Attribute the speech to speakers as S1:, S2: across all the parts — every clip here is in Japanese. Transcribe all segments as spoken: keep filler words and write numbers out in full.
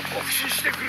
S1: 北進してくる。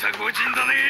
S1: した御仁だね。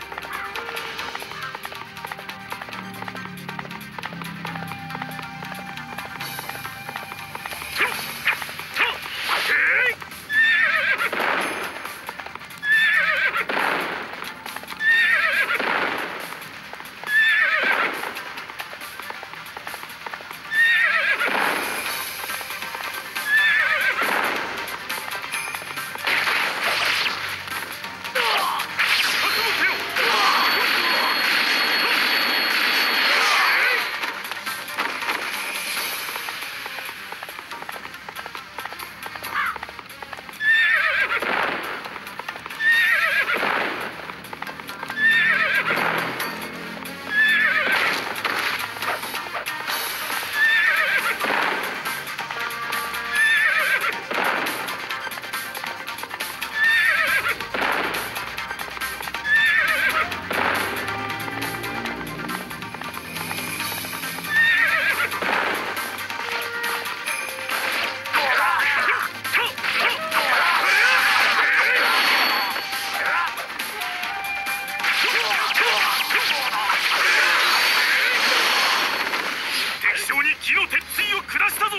S1: 火の鉄槌を下したぞ。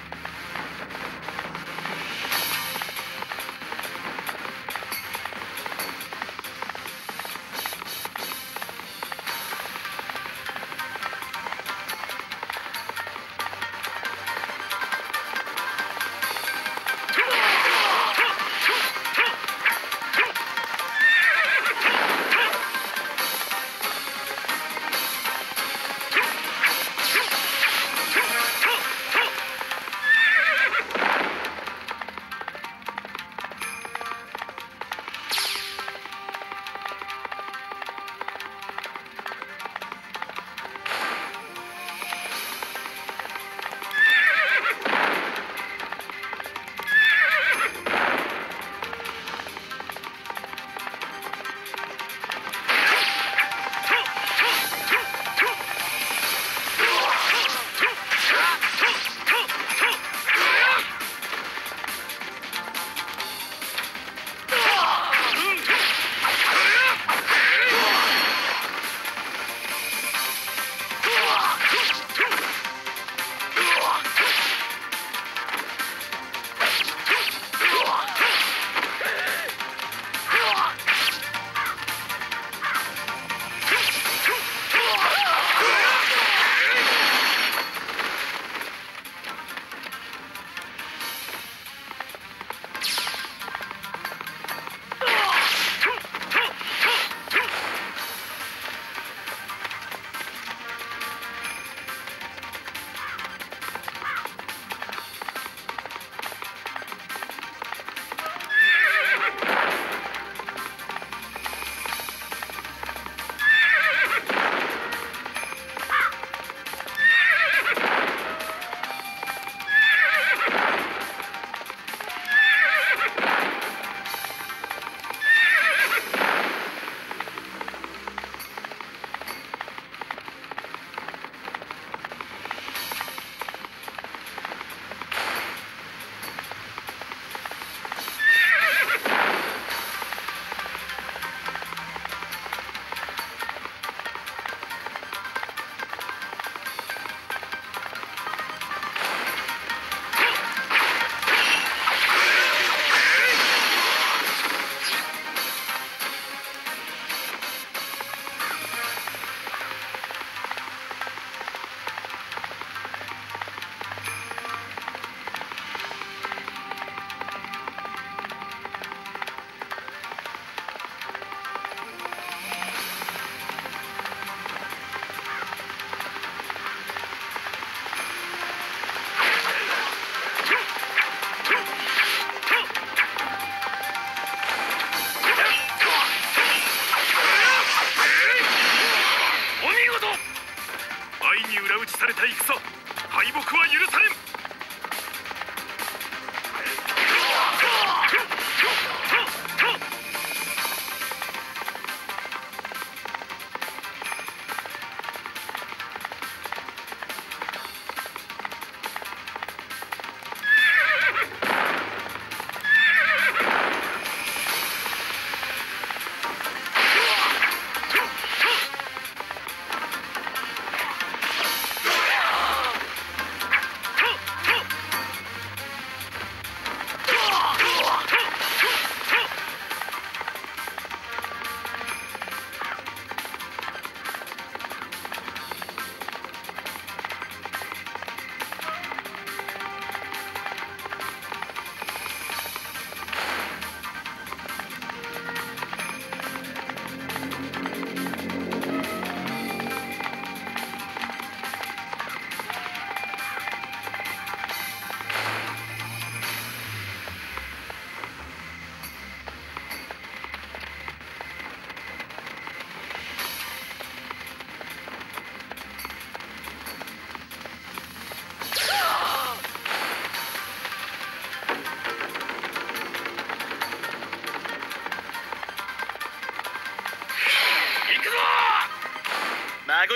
S1: 裏打ちされた戦、敗北は許されん。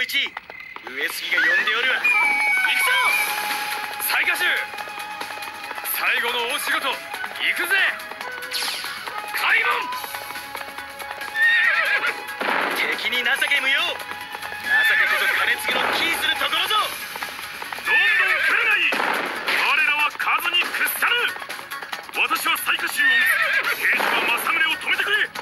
S2: ち、上杉が呼んでおるわ。行くぞ
S1: 雑賀衆、最後の大仕事行くぜ。開門。
S2: 敵に情け無用。情けこそ金継ぎのキーするところぞ。
S1: どんどん来るがいい。我らは数に屈さぬ。私は雑賀衆を討つ。平次は政宗を止めてくれ。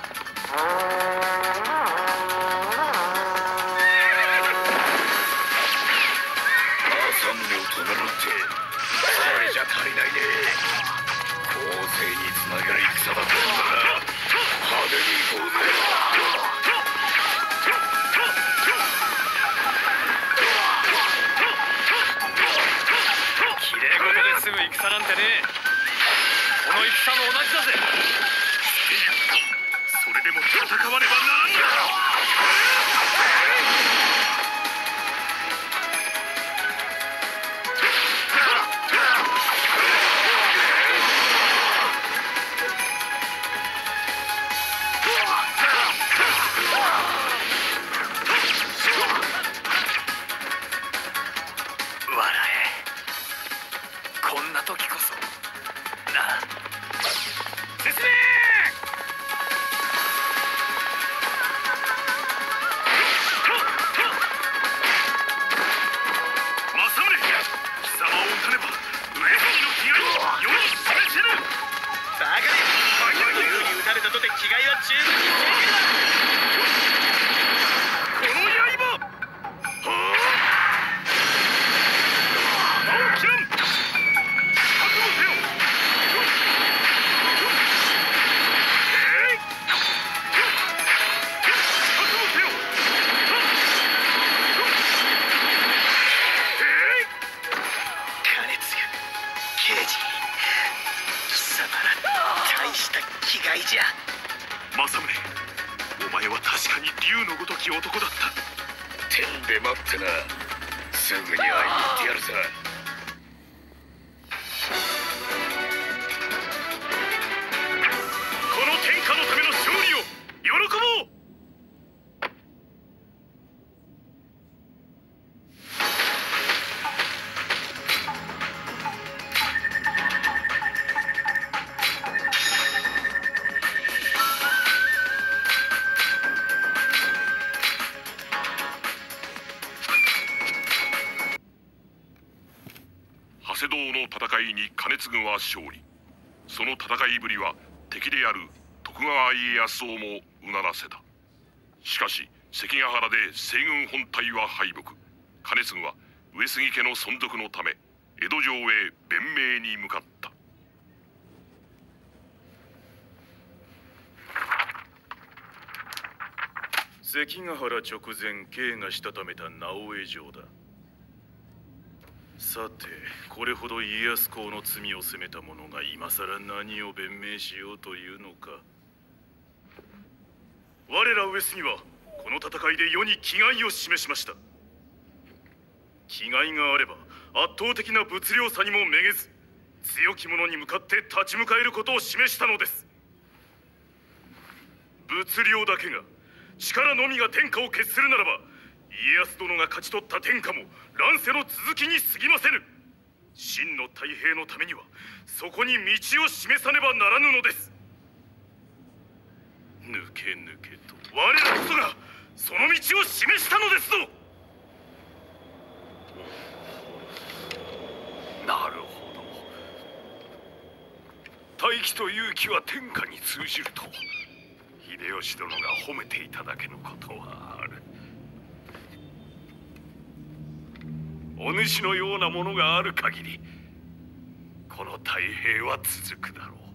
S3: 政宗を止めるってそれじゃ足りないね。公正につながる戦だったんだな。派手に行こうぜ。
S1: きれい事で済む戦なんてね。この戦も同じだぜ。それでも戦わねばならんのだ。
S2: 笑え。こんな時こそな。
S1: 進め。政宗、貴様を討たねば上杉の気概世に示せぬ。
S2: バカで竜に撃たれたとて気概は十分に正義だ。
S1: この刃。はあ。青木蘭。覚悟せよ。えい。覚悟せよ。えい。
S2: 金継ぐ刑事、貴様ら大した気概じゃ。
S1: 政宗、お前は確かに竜のごとき男だった。
S3: 天で待ってな。すぐに会いに行ってやるさ。
S1: この天下のための勝利を喜ぼう。長谷堂の戦いに兼続は勝利。その戦いぶりは敵である徳川家康をもうならせた。しかし関ヶ原で西軍本体は敗北。兼続は上杉家の存続のため江戸城へ弁明に向かった。
S4: 関ヶ原直前、慶がしたためた直江城だ。さて、これほど家康公の罪を責めた者が今さら何を弁明しようというのか。我ら上杉はこの戦いで世に気概を示しました。気概があれば圧倒的な物量差にもめげず、強き者に向かって立ち向かえることを示したのです。物量だけが、力のみが天下を決するならば、家康殿が勝ち取った天下も乱世の続きに過ぎませぬ。真の太平のためにはそこに道を示さねばならぬのです。抜け抜けと我らこそがその道を示したのですぞ。
S3: なるほど。大気と勇気は天下に通じると秀吉殿が褒めていただけのことはある。お主のようなものがある限りこの太平は続くだろう。